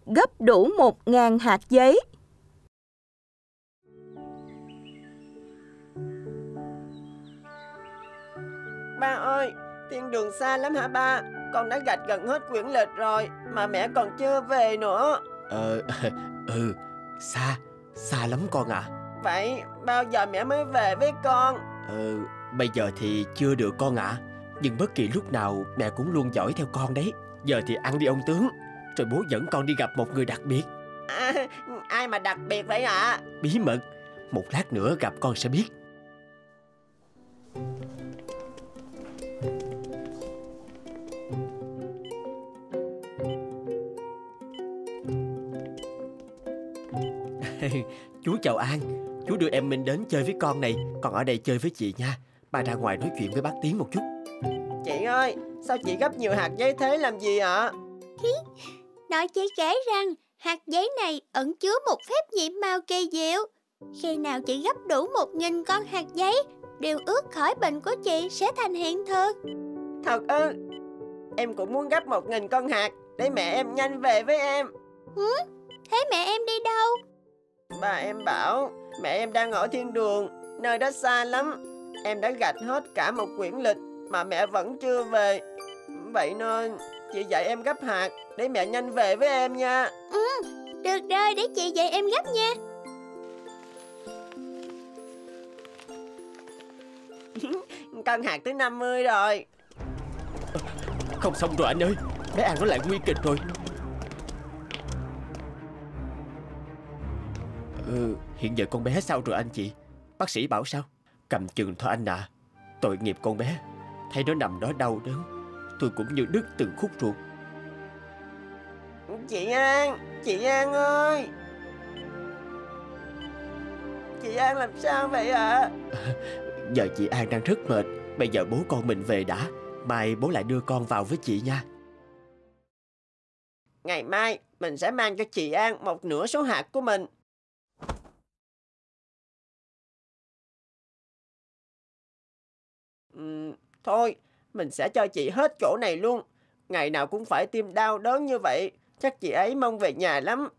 gấp đủ 1000 hạt giấy. Ba ơi, thiên đường xa lắm hả ba? Con đã gạch gần hết quyển lịch rồi mà mẹ còn chưa về nữa. Xa lắm con ạ. Vậy bao giờ mẹ mới về với con? Bây giờ thì chưa được con ạ. Nhưng bất kỳ lúc nào mẹ cũng luôn dõi theo con đấy. Giờ thì ăn đi ông tướng, rồi bố dẫn con đi gặp một người đặc biệt. Ai mà đặc biệt vậy ạ? Bí mật, một lát nữa gặp con sẽ biết. Chú chào An. Chú đưa em Minh đến chơi với con này. Con ở đây chơi với chị nha. Ba ra ngoài nói chuyện với bác Tiến một chút. Chị ơi, sao chị gấp nhiều hạt giấy thế làm gì ạ? Nói chị kể rằng hạt giấy này ẩn chứa một phép nhiệm màu kỳ diệu. Khi nào chị gấp đủ 1000 con hạt giấy, điều ước khỏi bệnh của chị sẽ thành hiện thực. Thật ư? Em cũng muốn gấp 1000 con hạt để mẹ em nhanh về với em. Thế mẹ em đi đâu? Bà em bảo mẹ em đang ở thiên đường, nơi đó xa lắm. Em đã gạch hết cả một quyển lịch mà mẹ vẫn chưa về. Vậy nên chị dạy em gấp hạt để mẹ nhanh về với em nha. Được rồi, để chị dạy em gấp nha. Con hạt thứ 50 rồi. Không xong rồi anh ơi, bé An nó lại nguy kịch rồi. Hiện giờ con bé sao rồi anh chị? Bác sĩ bảo sao? Cầm chừng thôi anh ạ. Tội nghiệp con bé, thấy nó nằm đó đau đớn, tôi cũng như đứt từng khúc ruột. Chị An ơi. Chị An làm sao vậy ạ? Giờ chị An đang rất mệt. Bây giờ bố con mình về đã, mai bố lại đưa con vào với chị nha. Ngày mai mình sẽ mang cho chị An một nửa số hạt của mình. Thôi, mình sẽ cho chị hết chỗ này luôn. Ngày nào cũng phải tim đau đớn như vậy, chắc chị ấy mong về nhà lắm.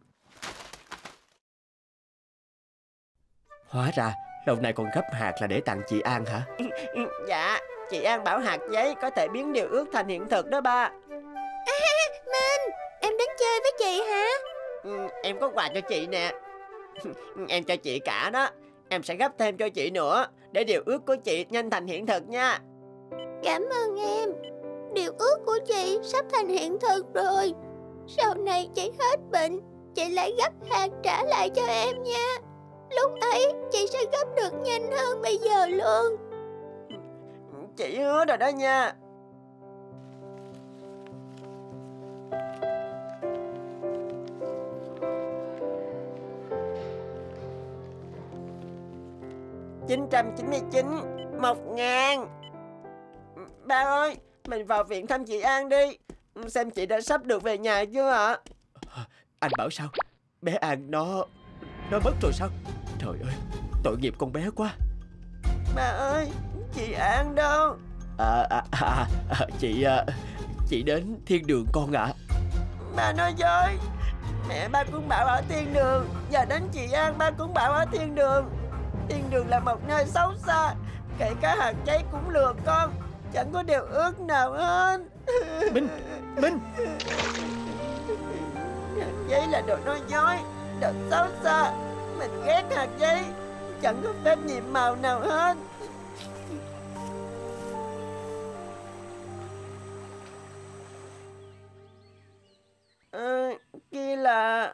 Hóa ra lâu nay con gấp hạt là để tặng chị An hả? Dạ, chị An bảo hạt giấy có thể biến điều ước thành hiện thực đó ba. Minh, em đến chơi với chị hả? Em có quà cho chị nè. Em cho chị cả đó. Em sẽ gấp thêm cho chị nữa, để điều ước của chị nhanh thành hiện thực nha. Cảm ơn em. Điều ước của chị sắp thành hiện thực rồi. Sau này chị hết bệnh, chị lại gấp hạt trả lại cho em nha. Lúc ấy chị sẽ gấp được nhanh hơn bây giờ luôn. Chị hứa rồi đó nha. $999, 1000. Ba ơi, mình vào viện thăm chị An đi. Xem chị đã sắp được về nhà chưa ạ? Anh bảo sao? Bé An nó mất rồi sao? Trời ơi, tội nghiệp con bé quá. Ba ơi, chị An đâu? Chị đến thiên đường con ạ. Ba nói dối. Mẹ ba cũng bảo ở thiên đường, giờ đến chị An ba cũng bảo ở thiên đường. Thiên đường là một nơi xấu xa, kể cả hạt giấy cũng lừa con, chẳng có điều ước nào hết. Minh Hạt giấy là đồ nói dối, đồ xấu xa. Mình ghét hạt giấy, chẳng có phép nhiệm màu nào hết. Kia là...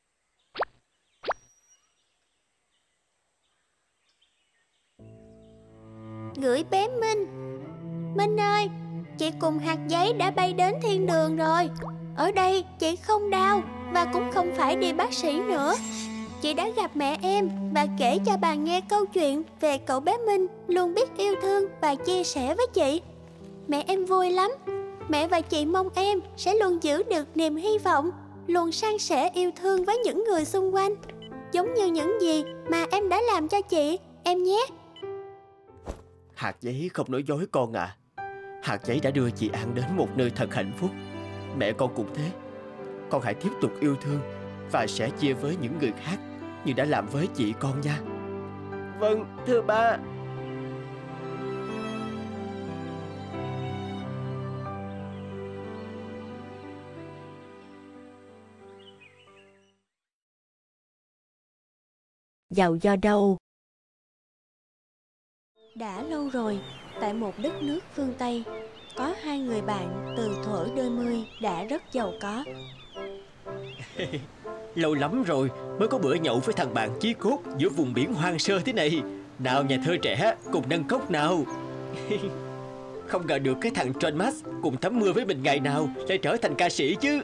Gửi bé Minh. Minh ơi, chị cùng hạt giấy đã bay đến thiên đường rồi. Ở đây chị không đau và cũng không phải đi bác sĩ nữa. Chị đã gặp mẹ em và kể cho bà nghe câu chuyện về cậu bé Minh luôn biết yêu thương và chia sẻ với chị. Mẹ em vui lắm. Mẹ và chị mong em sẽ luôn giữ được niềm hy vọng, luôn san sẻ yêu thương với những người xung quanh, giống như những gì mà em đã làm cho chị, em nhé. Hạt giấy không nói dối con ạ. Hạt giấy đã đưa chị An đến một nơi thật hạnh phúc. Mẹ con cũng thế. con hãy tiếp tục yêu thương và sẻ chia với những người khác như đã làm với chị con nha. Vâng, thưa ba. Giàu do đâu? Đã lâu rồi, tại một đất nước phương Tây, có hai người bạn từ thuở đôi mươi đã rất giàu có. Lâu lắm rồi mới có bữa nhậu với thằng bạn chí cốt giữa vùng biển hoang sơ thế này. Nào nhà thơ trẻ, cùng nâng cốc nào. Không ngờ được cái thằng John Max cùng tắm mưa với mình ngày nào lại trở thành ca sĩ chứ.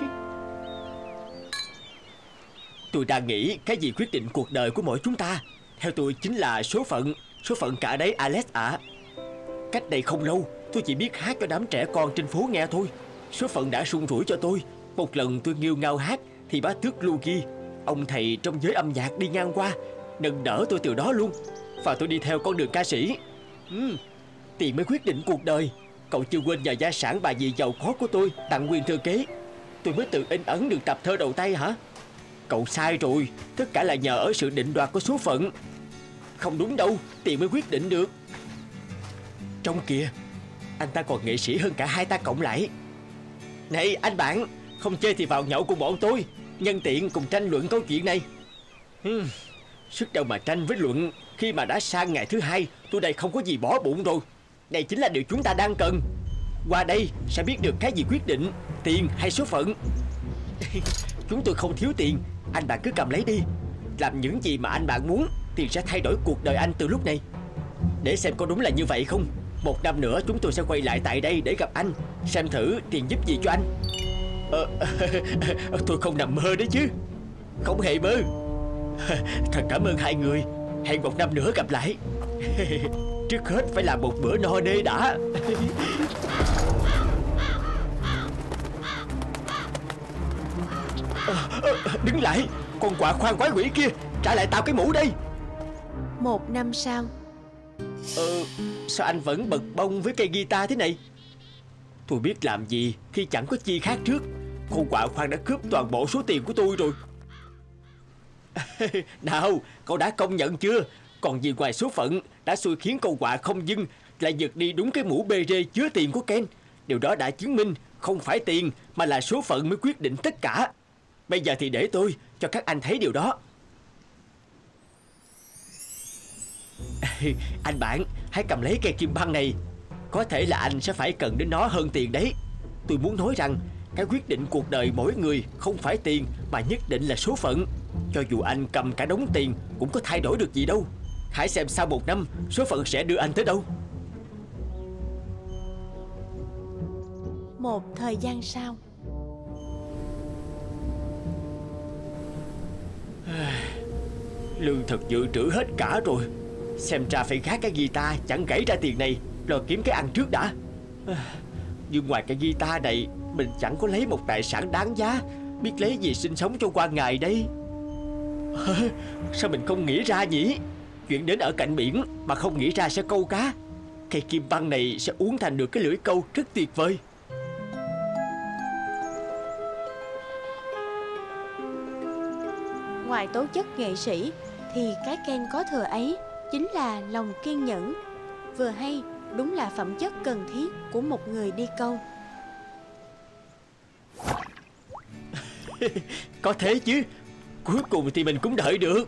Tôi đang nghĩ cái gì quyết định cuộc đời của mỗi chúng ta. Theo tôi chính là số phận. Số phận cả đấy Alex ạ. Cách đây không lâu tôi chỉ biết hát cho đám trẻ con trên phố nghe thôi. Số phận đã sung rủi cho tôi. Một lần tôi nghêu ngao hát thì bá tước Luigi, ông thầy trong giới âm nhạc, đi ngang qua, nâng đỡ tôi từ đó luôn. Và tôi đi theo con đường ca sĩ. Tiền mới quyết định cuộc đời. Cậu chưa quên nhờ gia sản bà dì giàu có của tôi tặng quyền thừa kế, tôi mới tự in ấn được tập thơ đầu tay hả? Cậu sai rồi. Tất cả là nhờ ở sự định đoạt của số phận. Không đúng đâu, tiền mới quyết định được. Trong kìa, anh ta còn nghệ sĩ hơn cả hai ta cộng lại. Này anh bạn, không chơi thì vào nhậu cùng bọn tôi, nhân tiện cùng tranh luận câu chuyện này. Sức đâu mà tranh với luận, khi mà đã sang ngày thứ hai tôi đây không có gì bỏ bụng rồi. Đây chính là điều chúng ta đang cần. Qua đây sẽ biết được cái gì quyết định, tiền hay số phận. Chúng tôi không thiếu tiền, anh bạn cứ cầm lấy đi. Làm những gì mà anh bạn muốn, tiền sẽ thay đổi cuộc đời anh từ lúc này. Để xem có đúng là như vậy không. Một năm nữa chúng tôi sẽ quay lại tại đây để gặp anh, xem thử tiền giúp gì cho anh. Tôi không nằm mơ đấy chứ. Không hề mơ. Thật cảm ơn hai người. Hẹn một năm nữa gặp lại. Trước hết phải làm một bữa no nê đã. Đứng lại, con quạ khoan quái quỷ kia, trả lại tao cái mũ đây. Một năm sau. Sao anh vẫn bật bông với cây guitar thế này? Tôi biết làm gì khi chẳng có chi khác trước. Con quạ khoan đã cướp toàn bộ số tiền của tôi rồi. Nào, cậu đã công nhận chưa? Còn gì ngoài số phận đã xui khiến con quạ không dưng lại giật đi đúng cái mũ bê rê chứa tiền của Ken. Điều đó đã chứng minh không phải tiền mà là số phận mới quyết định tất cả. Bây giờ thì để tôi cho các anh thấy điều đó. Anh bạn, hãy cầm lấy cây kim băng này. Có thể là anh sẽ phải cần đến nó hơn tiền đấy. Tôi muốn nói rằng cái quyết định cuộc đời mỗi người không phải tiền mà nhất định là số phận. Cho dù anh cầm cả đống tiền cũng có thay đổi được gì đâu. Hãy xem sau một năm số phận sẽ đưa anh tới đâu. Một thời gian sau. Lương thực dự trữ hết cả rồi. Xem ra phải gác cái guitar chẳng gãy ra tiền này, lo kiếm cái ăn trước đã. Nhưng ngoài cái guitar này, mình chẳng có lấy một tài sản đáng giá. Biết lấy gì sinh sống cho qua ngày đây? Sao mình không nghĩ ra nhỉ? Chuyện đến ở cạnh biển mà không nghĩ ra sẽ câu cá. Cây kim băng này sẽ uốn thành được cái lưỡi câu rất tuyệt vời. Ngoài tố chất nghệ sĩ thì cái Ken có thừa ấy chính là lòng kiên nhẫn. Vừa hay đúng là phẩm chất cần thiết của một người đi câu. Có thế chứ. Cuối cùng thì mình cũng đợi được.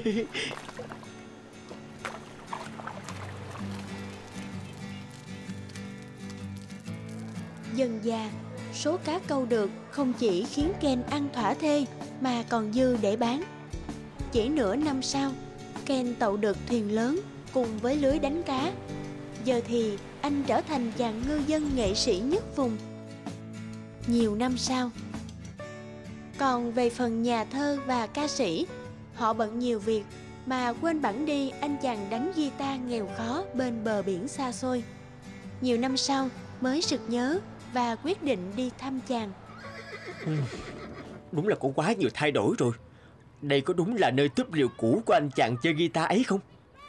Dần dà, số cá câu được không chỉ khiến Ken ăn thỏa thê mà còn dư để bán. Chỉ nửa năm sau, Ken tậu được thuyền lớn cùng với lưới đánh cá. Giờ thì anh trở thành chàng ngư dân nghệ sĩ nhất vùng. Nhiều năm sau. Còn về phần nhà thơ và ca sĩ, họ bận nhiều việc mà quên bẵng đi anh chàng đánh guitar nghèo khó bên bờ biển xa xôi. Nhiều năm sau mới sực nhớ và quyết định đi thăm chàng. Đúng là có quá nhiều thay đổi rồi. Đây có đúng là nơi túp lều cũ của anh chàng chơi guitar ấy không?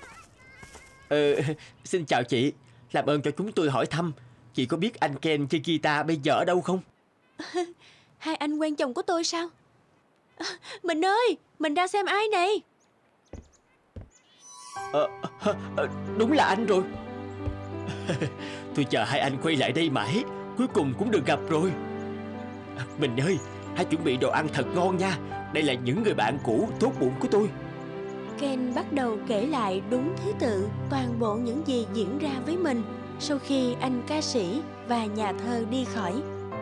Xin chào chị. Làm ơn cho chúng tôi hỏi thăm, chị có biết anh Ken chơi guitar bây giờ ở đâu không? Hai anh quen chồng của tôi sao? Mình ơi, mình ra xem ai này. Đúng là anh rồi. Tôi chờ hai anh quay lại đây mãi, cuối cùng cũng được gặp rồi. Mình ơi, hãy chuẩn bị đồ ăn thật ngon nha. Đây là những người bạn cũ tốt bụng của tôi. Ken bắt đầu kể lại đúng thứ tự toàn bộ những gì diễn ra với mình sau khi anh ca sĩ và nhà thơ đi khỏi.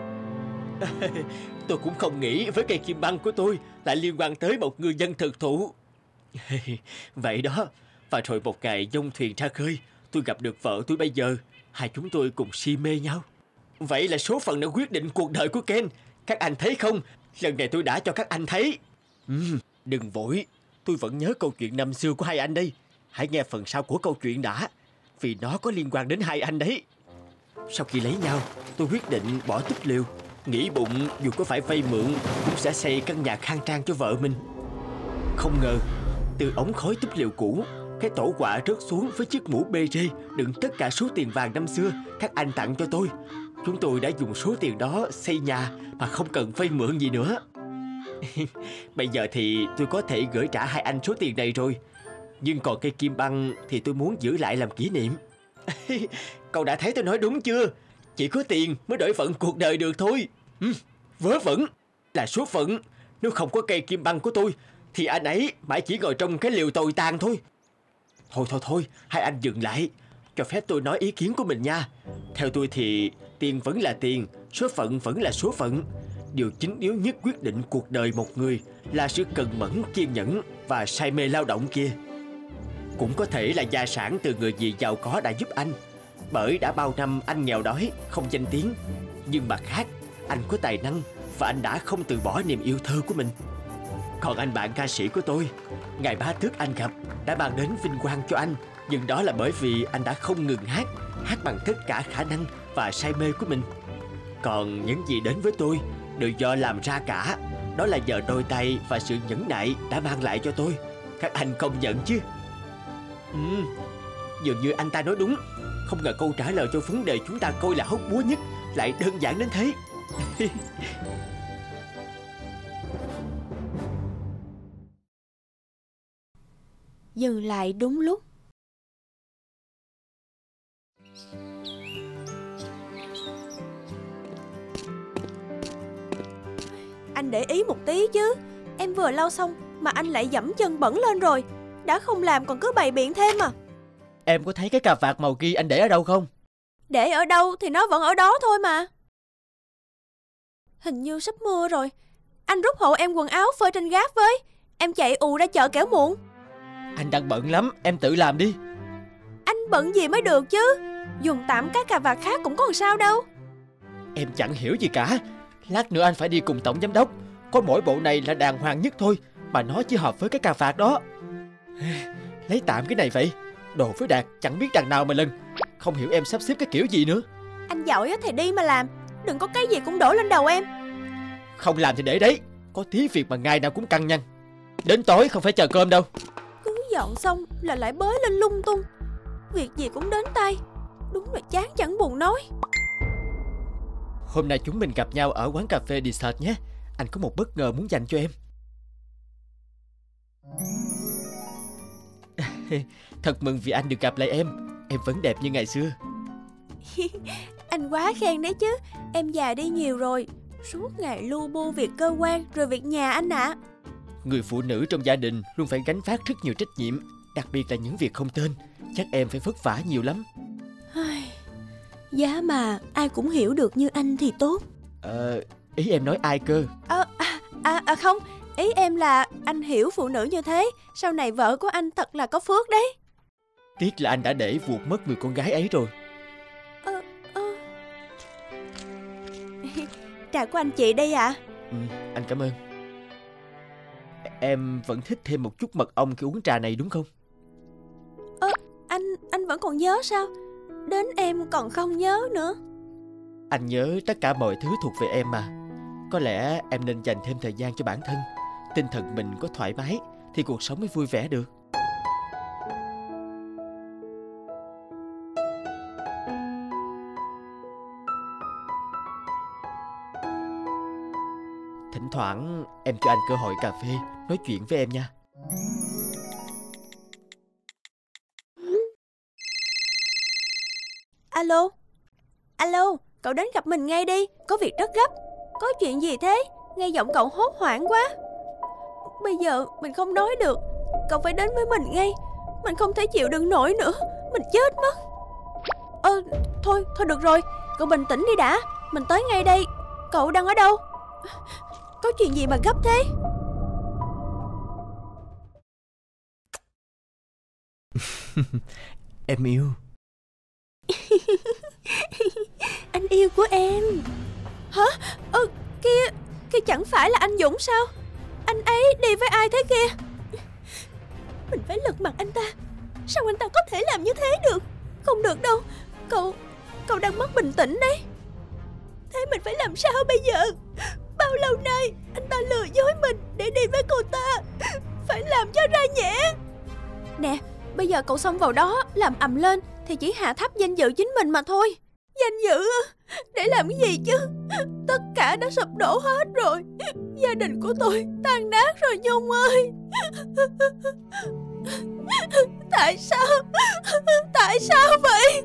Tôi cũng không nghĩ với cây kim băng của tôi lại liên quan tới một ngư dân thực thụ. Vậy đó. Và rồi một ngày dông thuyền ra khơi, tôi gặp được vợ tôi bây giờ. Hai chúng tôi cùng si mê nhau. Vậy là số phận đã quyết định cuộc đời của Ken. Các anh thấy không? Lần này tôi đã cho các anh thấy. Đừng vội, tôi vẫn nhớ câu chuyện năm xưa của hai anh đây. Hãy nghe phần sau của câu chuyện đã, vì nó có liên quan đến hai anh đấy. Sau khi lấy nhau, tôi quyết định bỏ túp lều, nghĩ bụng dù có phải vay mượn cũng sẽ xây căn nhà khang trang cho vợ mình. Không ngờ, từ ống khói túp lều cũ, cái tổ quạ rớt xuống với chiếc mũ bê rê đựng tất cả số tiền vàng năm xưa các anh tặng cho tôi. Chúng tôi đã dùng số tiền đó xây nhà mà không cần vay mượn gì nữa. Bây giờ thì tôi có thể gửi trả hai anh số tiền này rồi. Nhưng còn cây kim băng thì tôi muốn giữ lại làm kỷ niệm. Cậu đã thấy tôi nói đúng chưa? Chỉ có tiền mới đổi phận cuộc đời được thôi. Vớ vẩn là số phận. Nếu không có cây kim băng của tôi thì anh ấy mãi chỉ ngồi trong cái liều tồi tàn thôi. Thôi, hai anh dừng lại. Cho phép tôi nói ý kiến của mình nha. Theo tôi thì tiền vẫn là tiền, số phận vẫn là số phận. Điều chính yếu nhất quyết định cuộc đời một người là sự cần mẫn, kiên nhẫn và say mê lao động kia. Cũng có thể là gia sản từ người dì giàu có đã giúp anh, bởi đã bao năm anh nghèo đói, không danh tiếng. Nhưng mặt khác, anh có tài năng và anh đã không từ bỏ niềm yêu thơ của mình. Còn anh bạn ca sĩ của tôi, ngày bá tước anh gặp đã mang đến vinh quang cho anh. Nhưng đó là bởi vì anh đã không ngừng hát bằng tất cả khả năng và say mê của mình. Còn những gì đến với tôi đều do làm ra cả. Đó là nhờ đôi tay và sự nhẫn nại đã mang lại cho tôi. Các anh công nhận chứ? Dường như anh ta nói đúng. Không ngờ câu trả lời cho vấn đề chúng ta coi là hóc búa nhất lại đơn giản đến thế. Dừng lại đúng lúc. Anh để ý một tí chứ. Em vừa lau xong mà anh lại dẫm chân bẩn lên rồi. Đã không làm còn cứ bày biện thêm à. Em có thấy cái cà vạt màu ghi anh để ở đâu không? Để ở đâu thì nó vẫn ở đó thôi mà. Hình như sắp mưa rồi. Anh rút hộ em quần áo phơi trên gác với. Em chạy ù ra chợ kẻo muộn. Anh đang bận lắm, em tự làm đi. Anh bận gì mới được chứ. Dùng tạm các cà vạt khác cũng có làm sao đâu. Em chẳng hiểu gì cả. Lát nữa anh phải đi cùng tổng giám đốc. Có mỗi bộ này là đàng hoàng nhất thôi, mà nó chỉ hợp với cái cà vạt đó. Lấy tạm cái này vậy. Đồ với Đạt chẳng biết đằng nào mà lần. Không hiểu em sắp xếp cái kiểu gì nữa. Anh giỏi thì đi mà làm. Đừng có cái gì cũng đổ lên đầu em. Không làm thì để đấy. Có tí việc mà ngày nào cũng căng nhăn. Đến tối không phải chờ cơm đâu. Cứ dọn xong là lại bới lên lung tung. Việc gì cũng đến tay. Đúng là chán chẳng buồn nói. Hôm nay chúng mình gặp nhau ở quán cà phê Dessert nhé. Anh có một bất ngờ muốn dành cho em. Thật mừng vì anh được gặp lại em. Em vẫn đẹp như ngày xưa. Anh quá khen đấy chứ. Em già đi nhiều rồi. Suốt ngày lu bu việc cơ quan rồi việc nhà anh ạ. Người phụ nữ trong gia đình luôn phải gánh vác rất nhiều trách nhiệm, đặc biệt là những việc không tên. Chắc em phải vất vả nhiều lắm. Giá mà ai cũng hiểu được như anh thì tốt. Ý em nói ai cơ? Không. Ý em là anh hiểu phụ nữ như thế, sau này vợ của anh thật là có phước đấy. Tiếc là anh đã để vuột mất người con gái ấy rồi. Trà của anh chị đây ạ. Anh cảm ơn. Em vẫn thích thêm một chút mật ong khi uống trà này đúng không? Anh vẫn còn nhớ sao? Đến em còn không nhớ nữa. Anh nhớ tất cả mọi thứ thuộc về em mà. Có lẽ em nên dành thêm thời gian cho bản thân. Tinh thần mình có thoải mái thì cuộc sống mới vui vẻ được. thoảng em cho anh cơ hội cà phê nói chuyện với em nha. Alo? Alo, cậu đến gặp mình ngay đi, có việc rất gấp. Có chuyện gì thế? Nghe giọng cậu hốt hoảng quá. Bây giờ mình không nói được, cậu phải đến với mình ngay. Mình không thể chịu đựng nổi nữa, mình chết mất. Thôi được rồi, cậu bình tĩnh đi đã. Mình tới ngay đây. Cậu đang ở đâu? Có chuyện gì mà gấp thế? Em yêu. Anh yêu của em. Hả? Kia chẳng phải là anh Dũng sao? Anh ấy đi với ai thế kia? Mình phải lật mặt anh ta. Sao anh ta có thể làm như thế được? Không được đâu. Cậu đang mất bình tĩnh đấy. Thế mình phải làm sao bây giờ? Bao lâu nay anh ta lừa dối mình để đi với cô ta. Phải làm cho ra nhẽ. Nè, bây giờ cậu xông vào đó làm ầm lên thì chỉ hạ thấp danh dự chính mình mà thôi. Danh dự để làm cái gì chứ? Tất cả đã sụp đổ hết rồi. Gia đình của tôi tan nát rồi Nhung ơi. Tại sao? Tại sao vậy?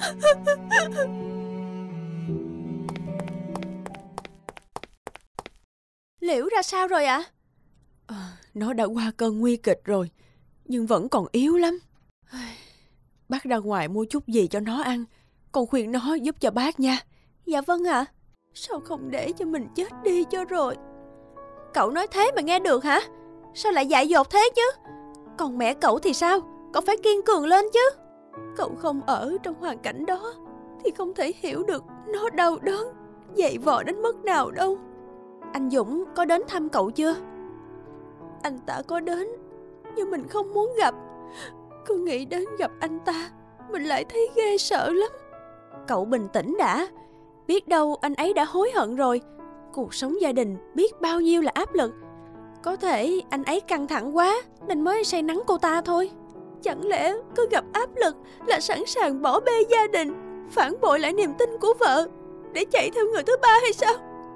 Liễu ra sao rồi ạ? Nó đã qua cơn nguy kịch rồi, nhưng vẫn còn yếu lắm. Bác ra ngoài mua chút gì cho nó ăn, con khuyên nó giúp cho bác nha. Dạ vâng ạ. Sao không để cho mình chết đi cho rồi? Cậu nói thế mà nghe được hả? Sao lại dại dột thế chứ? Còn mẹ cậu thì sao? Cậu phải kiên cường lên chứ. Cậu không ở trong hoàn cảnh đó thì không thể hiểu được nó đau đớn dày vò đến mức nào đâu. Anh Dũng có đến thăm cậu chưa? Anh ta có đến, nhưng mình không muốn gặp. Cứ nghĩ đến gặp anh ta, mình lại thấy ghê sợ lắm. Cậu bình tĩnh đã. Biết đâu anh ấy đã hối hận rồi. Cuộc sống gia đình biết bao nhiêu là áp lực. Có thể anh ấy căng thẳng quá nên mới say nắng cô ta thôi. Chẳng lẽ cứ gặp áp lực là sẵn sàng bỏ bê gia đình, phản bội lại niềm tin của vợ để chạy theo người thứ ba hay sao?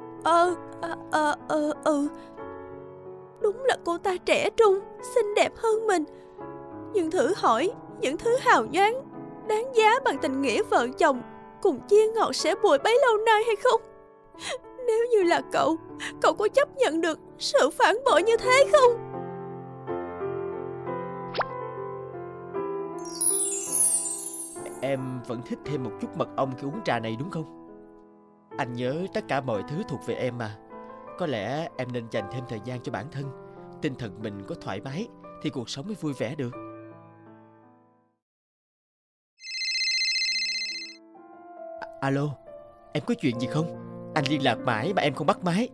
Đúng là cô ta trẻ trung, xinh đẹp hơn mình. Nhưng thử hỏi, những thứ hào nhoáng đáng giá bằng tình nghĩa vợ chồng cùng chia ngọt sẻ bùi bấy lâu nay hay không? Nếu như là cậu có chấp nhận được sự phản bội như thế không? Em vẫn thích thêm một chút mật ong khi uống trà này đúng không? Anh nhớ tất cả mọi thứ thuộc về em mà. Có lẽ em nên dành thêm thời gian cho bản thân. Tinh thần mình có thoải mái thì cuộc sống mới vui vẻ được. Alo, em có chuyện gì không? Anh liên lạc mãi mà em không bắt máy.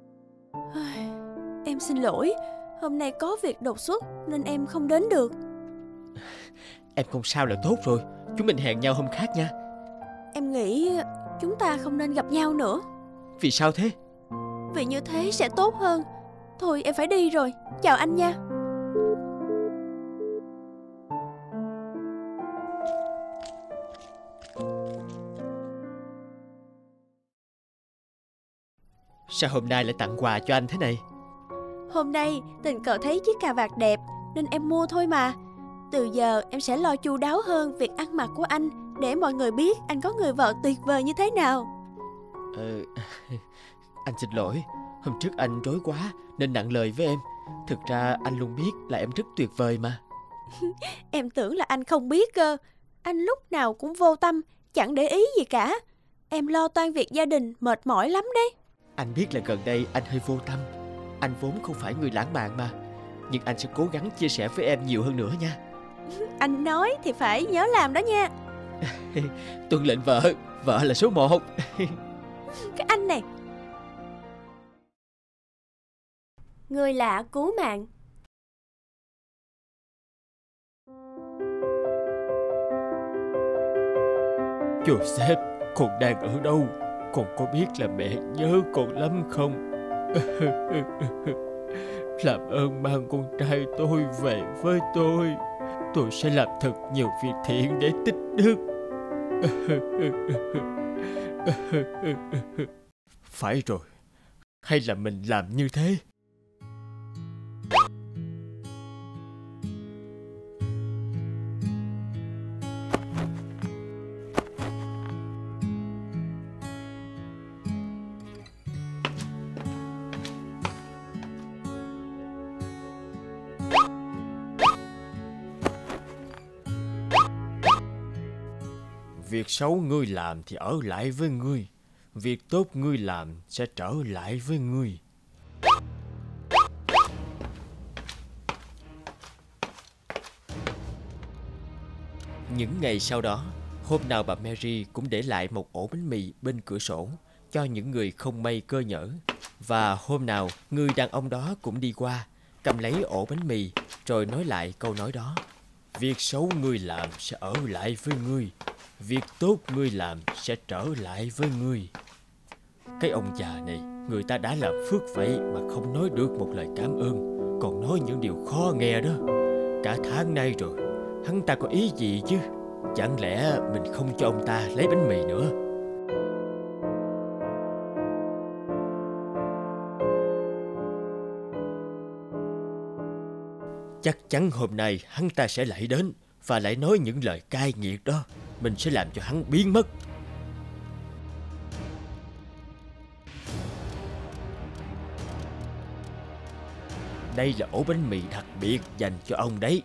Em xin lỗi, hôm nay có việc đột xuất nên em không đến được. Em không sao là tốt rồi. Chúng mình hẹn nhau hôm khác nha. Em nghĩ chúng ta không nên gặp nhau nữa. Vì sao thế? Vì như thế sẽ tốt hơn. Thôi em phải đi rồi. Chào anh nha. Sao hôm nay lại tặng quà cho anh thế này? Hôm nay tình cờ thấy chiếc cà vạt đẹp nên em mua thôi mà. Từ giờ em sẽ lo chu đáo hơn việc ăn mặc của anh, để mọi người biết anh có người vợ tuyệt vời như thế nào. Anh xin lỗi. Hôm trước anh rối quá nên nặng lời với em. Thực ra anh luôn biết là em rất tuyệt vời mà. Em tưởng là anh không biết cơ. Anh lúc nào cũng vô tâm, chẳng để ý gì cả. Em lo toan việc gia đình mệt mỏi lắm đấy. Anh biết là gần đây anh hơi vô tâm. Anh vốn không phải người lãng mạn mà. Nhưng anh sẽ cố gắng chia sẻ với em nhiều hơn nữa nha. Anh nói thì phải nhớ làm đó nha. Tuân lệnh vợ. Vợ là số 1. Cái anh này. Người lạ cứu mạng. Joseph, con đang ở đâu? Con có biết là mẹ nhớ con lắm không? Làm ơn mang con trai tôi về với tôi. Tôi sẽ làm thật nhiều việc thiện để tích đức. Phải rồi, Hay là mình làm như thế? Việc xấu ngươi làm thì ở lại với ngươi. Việc tốt ngươi làm sẽ trở lại với ngươi. Những ngày sau đó, hôm nào bà Mary cũng để lại một ổ bánh mì bên cửa sổ cho những người không may cơ nhỡ. Và hôm nào, người đàn ông đó cũng đi qua, cầm lấy ổ bánh mì rồi nói lại câu nói đó. Việc xấu ngươi làm sẽ ở lại với ngươi. Việc tốt ngươi làm sẽ trở lại với ngươi. Cái ông già này, người ta đã làm phước vậy mà không nói được một lời cảm ơn, còn nói những điều khó nghe đó. Cả tháng nay rồi, hắn ta có ý gì chứ? Chẳng lẽ mình không cho ông ta lấy bánh mì nữa? Chắc chắn hôm nay hắn ta sẽ lại đến và lại nói những lời cay nghiệt đó. Mình sẽ làm cho hắn biến mất. Đây là ổ bánh mì đặc biệt dành cho ông đấy.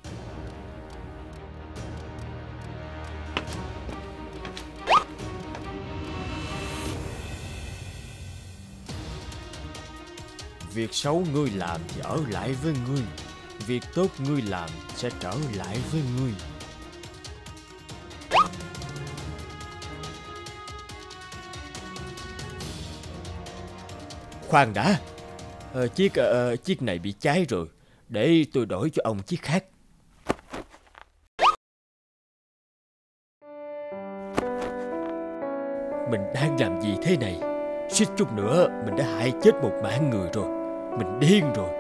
Việc xấu ngươi làm thì ở lại với ngươi. Việc tốt ngươi làm sẽ trở lại với ngươi. Khoan đã, chiếc này bị cháy rồi. Để tôi đổi cho ông chiếc khác. Mình đang làm gì thế này? Suýt chút nữa mình đã hại chết một mạng người rồi. Mình điên rồi.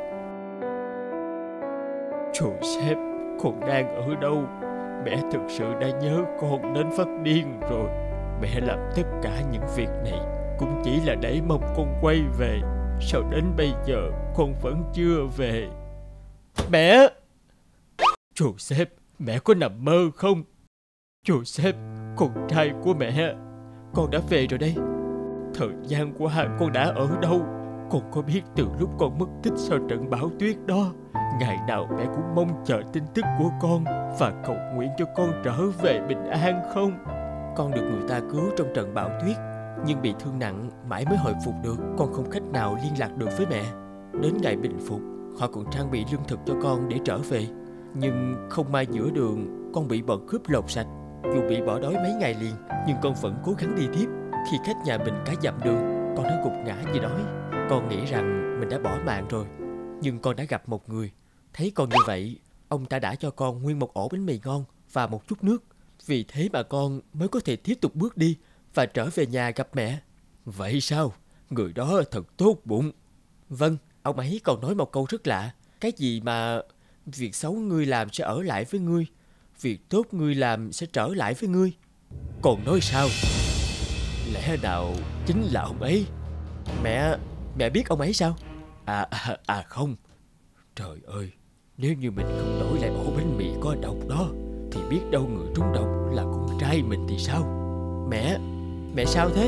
Joseph, con đang ở đâu? Mẹ thực sự đã nhớ con đến phát điên rồi. Mẹ làm tất cả những việc này cũng chỉ là để mong con quay về. Sao đến bây giờ con vẫn chưa về? Mẹ! Joseph, mẹ có nằm mơ không? Joseph, con trai của mẹ, con đã về rồi đây. Thời gian qua con đã ở đâu? Con có biết từ lúc con mất tích sau trận bão tuyết đó, ngày nào mẹ cũng mong chờ tin tức của con và cầu nguyện cho con trở về bình an không? Con được người ta cứu trong trận bão tuyết, nhưng bị thương nặng mãi mới hồi phục được. Con không cách nào liên lạc được với mẹ. Đến ngày bình phục, họ còn trang bị lương thực cho con để trở về. Nhưng không may giữa đường, con bị bọn cướp lột sạch. Dù bị bỏ đói mấy ngày liền, nhưng con vẫn cố gắng đi tiếp. Khi cách nhà mình cả dặm đường, con đã gục ngã vì đói. Con nghĩ rằng mình đã bỏ mạng rồi. Nhưng con đã gặp một người. Thấy con như vậy, ông ta đã cho con nguyên một ổ bánh mì ngon và một chút nước. Vì thế mà con mới có thể tiếp tục bước đi và trở về nhà gặp mẹ. Vậy sao? Người đó thật tốt bụng. Vâng, ông ấy còn nói một câu rất lạ. Cái gì mà việc xấu ngươi làm sẽ ở lại với ngươi, việc tốt ngươi làm sẽ trở lại với ngươi. Còn nói sao? Lẽ nào chính là ông ấy? Mẹ biết ông ấy sao? Không. Trời ơi, nếu như mình không đổi lại ổ bánh mì có độc đó, thì biết đâu người trúng độc là con trai mình thì sao? Mẹ sao thế?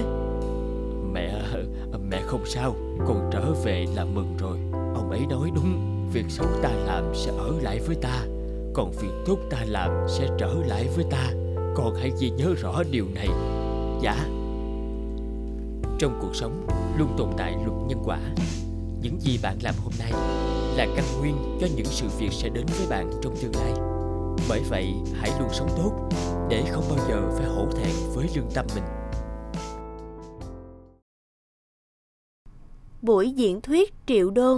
Mẹ không sao. Con trở về là mừng rồi. Ông ấy nói đúng. Việc xấu ta làm sẽ ở lại với ta, còn việc tốt ta làm sẽ trở lại với ta. Con hãy ghi nhớ rõ điều này. Dạ. Trong cuộc sống luôn tồn tại luật nhân quả. Những gì bạn làm hôm nay là căn nguyên cho những sự việc sẽ đến với bạn trong tương lai. Bởi vậy hãy luôn sống tốt, để không bao giờ phải hổ thẹn với lương tâm mình. Buổi diễn thuyết triệu đô.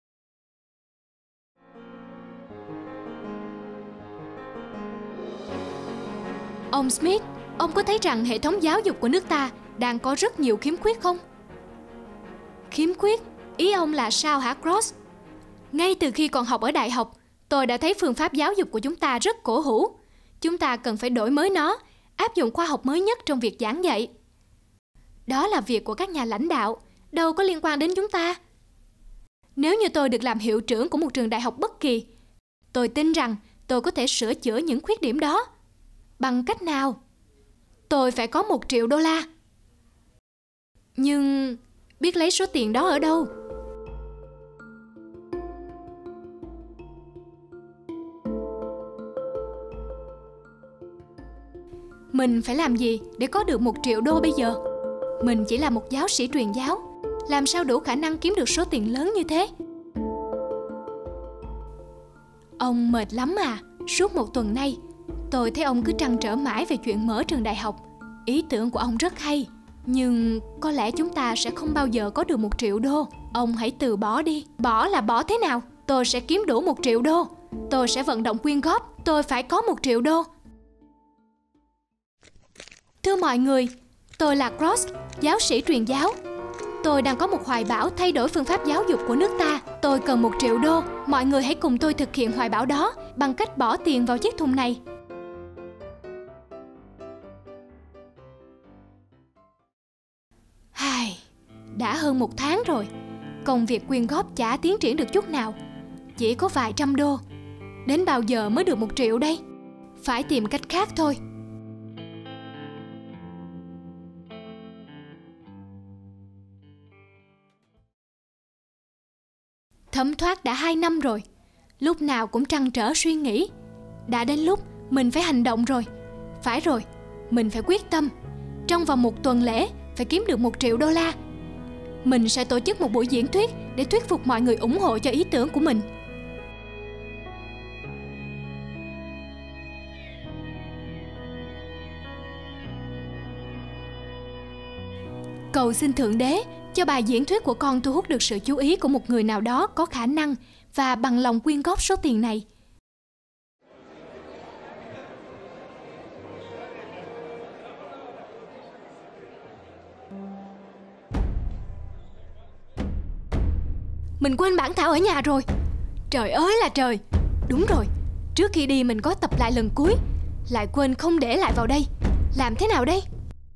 Ông Smith, ông có thấy rằng hệ thống giáo dục của nước ta đang có rất nhiều khiếm khuyết không? Khiếm khuyết? Ý ông là sao hả Cross? Ngay từ khi còn học ở đại học, tôi đã thấy phương pháp giáo dục của chúng ta rất cổ hủ. Chúng ta cần phải đổi mới nó, áp dụng khoa học mới nhất trong việc giảng dạy. Đó là việc của các nhà lãnh đạo, đâu có liên quan đến chúng ta. Nếu như tôi được làm hiệu trưởng của một trường đại học bất kỳ, tôi tin rằng tôi có thể sửa chữa những khuyết điểm đó. Bằng cách nào? Tôi phải có 1 triệu đô la. Nhưng biết lấy số tiền đó ở đâu? Mình phải làm gì để có được 1 triệu đô bây giờ? Mình chỉ là một giáo sĩ truyền giáo, làm sao đủ khả năng kiếm được số tiền lớn như thế? Ông mệt lắm à? Suốt 1 tuần nay, tôi thấy ông cứ trăn trở mãi về chuyện mở trường đại học. Ý tưởng của ông rất hay, nhưng có lẽ chúng ta sẽ không bao giờ có được 1 triệu đô. Ông hãy từ bỏ đi. Bỏ là bỏ thế nào? Tôi sẽ kiếm đủ 1 triệu đô. Tôi sẽ vận động quyên góp. Tôi phải có 1 triệu đô. Thưa mọi người, tôi là Cross, giáo sĩ truyền giáo. Tôi đang có một hoài bão thay đổi phương pháp giáo dục của nước ta. Tôi cần 1 triệu đô. Mọi người hãy cùng tôi thực hiện hoài bão đó bằng cách bỏ tiền vào chiếc thùng này. Đã hơn 1 tháng rồi, công việc quyên góp chả tiến triển được chút nào. Chỉ có vài trăm đô. Đến bao giờ mới được 1 triệu đây? Phải tìm cách khác thôi. Thấm thoát đã 2 năm rồi. Lúc nào cũng trăn trở suy nghĩ. Đã đến lúc mình phải hành động rồi. Phải rồi, mình phải quyết tâm. Trong vòng 1 tuần lễ phải kiếm được 1 triệu đô la. Mình sẽ tổ chức một buổi diễn thuyết để thuyết phục mọi người ủng hộ cho ý tưởng của mình. Cầu xin Thượng Đế cho bài diễn thuyết của con thu hút được sự chú ý của một người nào đó có khả năng và bằng lòng quyên góp số tiền này. Mình quên bản thảo ở nhà rồi. Trời ơi là trời. Đúng rồi, trước khi đi mình có tập lại lần cuối, lại quên không để lại vào đây. Làm thế nào đây?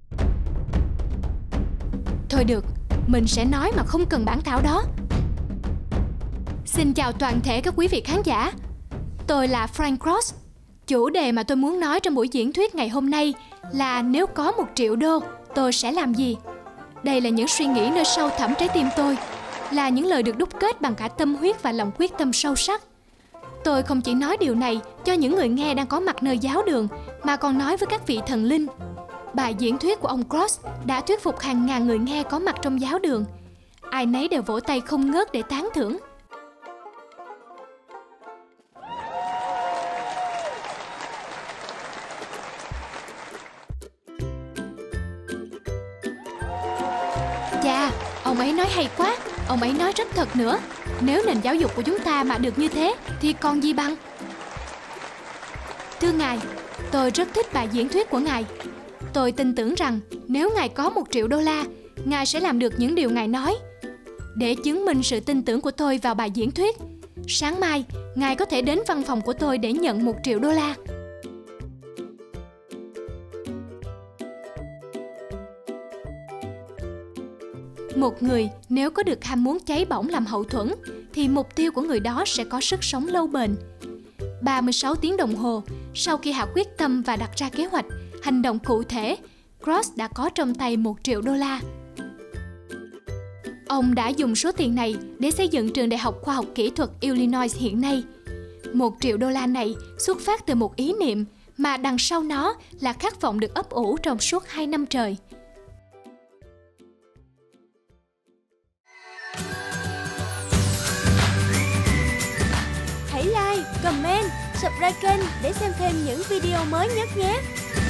Thôi được, mình sẽ nói mà không cần bản thảo đó. Xin chào toàn thể các quý vị khán giả. Tôi là Frank Cross. Chủ đề mà tôi muốn nói trong buổi diễn thuyết ngày hôm nay là nếu có 1 triệu đô, tôi sẽ làm gì? Đây là những suy nghĩ nơi sâu thẳm trái tim tôi, là những lời được đúc kết bằng cả tâm huyết và lòng quyết tâm sâu sắc. Tôi không chỉ nói điều này cho những người nghe đang có mặt nơi giáo đường, mà còn nói với các vị thần linh. Bài diễn thuyết của ông Cross đã thuyết phục hàng ngàn người nghe có mặt trong giáo đường. Ai nấy đều vỗ tay không ngớt để tán thưởng. Chà, ông ấy nói hay quá. Ông ấy nói rất thật nữa. Nếu nền giáo dục của chúng ta mà được như thế thì còn gì bằng. Thưa Ngài, tôi rất thích bài diễn thuyết của Ngài. Tôi tin tưởng rằng nếu Ngài có 1 triệu đô la, Ngài sẽ làm được những điều Ngài nói. Để chứng minh sự tin tưởng của tôi vào bài diễn thuyết, sáng mai Ngài có thể đến văn phòng của tôi để nhận 1 triệu đô la. Một người nếu có được ham muốn cháy bỏng làm hậu thuẫn thì mục tiêu của người đó sẽ có sức sống lâu bền. 36 tiếng đồng hồ sau khi hạ quyết tâm và đặt ra kế hoạch, hành động cụ thể, Cross đã có trong tay 1 triệu đô la. Ông đã dùng số tiền này để xây dựng trường đại học khoa học kỹ thuật Illinois hiện nay. 1 triệu đô la này xuất phát từ một ý niệm mà đằng sau nó là khát vọng được ấp ủ trong suốt 2 năm trời. Hãy like, comment, subscribe kênh để xem thêm những video mới nhất nhé.